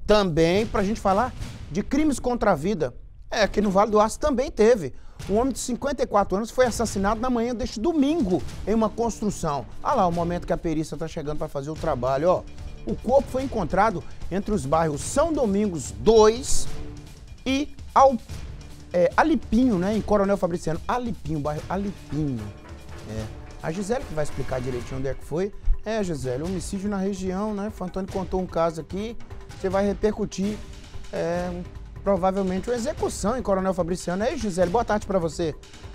Também para a gente falar de crimes contra a vida. Aqui no Vale do Aço também teve. Um homem de 54 anos foi assassinado na manhã deste domingo em uma construção. Olha lá o momento que a perícia está chegando para fazer o trabalho, ó. O corpo foi encontrado entre os bairros São Domingos 2 e Alipinho, né? Em Coronel Fabriciano. Alipinho, bairro Alipinho. A Gisele que vai explicar direitinho onde é que foi. Gisele, homicídio na região, né? O Antônio contou um caso aqui, você vai repercutir provavelmente uma execução em Coronel Fabriciano. Gisele, boa tarde para você.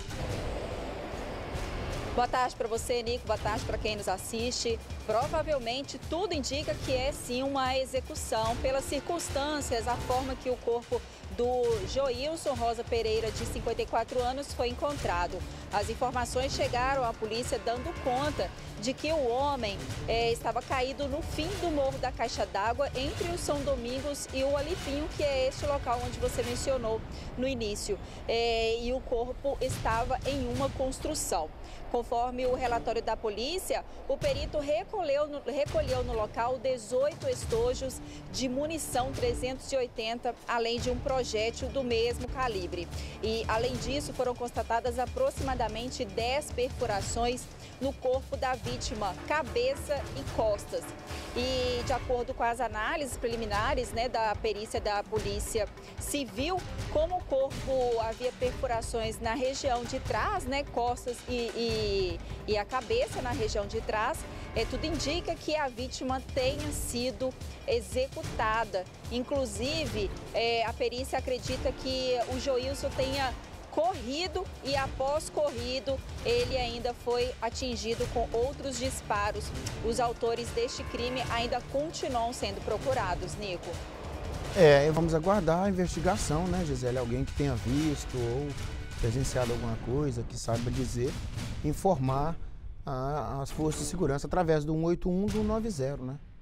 Boa tarde para você, Nico. Boa tarde para quem nos assiste. Provavelmente tudo indica que é sim uma execução pelas circunstâncias, a forma que o corpo do Joilson Rosa Pereira, de 54 anos, foi encontrado. As informações chegaram à polícia dando conta de que o homem estava caído no fim do Morro da Caixa d'Água, entre o São Domingos e o Alipinho, que é este local onde você mencionou no início. E o corpo estava em uma construção. Conforme o relatório da polícia, o perito recolheu no local 18 estojos de munição 380, além de um projétil do mesmo calibre. E, além disso, foram constatadas aproximadamente 10 perfurações no corpo da vítima, cabeça e costas. E, de acordo com as análises preliminares, né, da perícia da Polícia Civil, como o corpo havia perfurações na região de trás, né, costas e a cabeça na região de trás, tudo indica que a vítima tenha sido executada. Inclusive, a perícia acredita que o Joilson tenha corrido e, após corrido, ele ainda foi atingido com outros disparos. Os autores deste crime ainda continuam sendo procurados, Nico. Vamos aguardar a investigação, né, Gisele? Alguém que tenha visto ou presenciado alguma coisa, que saiba dizer, informar as forças de segurança através do 181 do 90, né?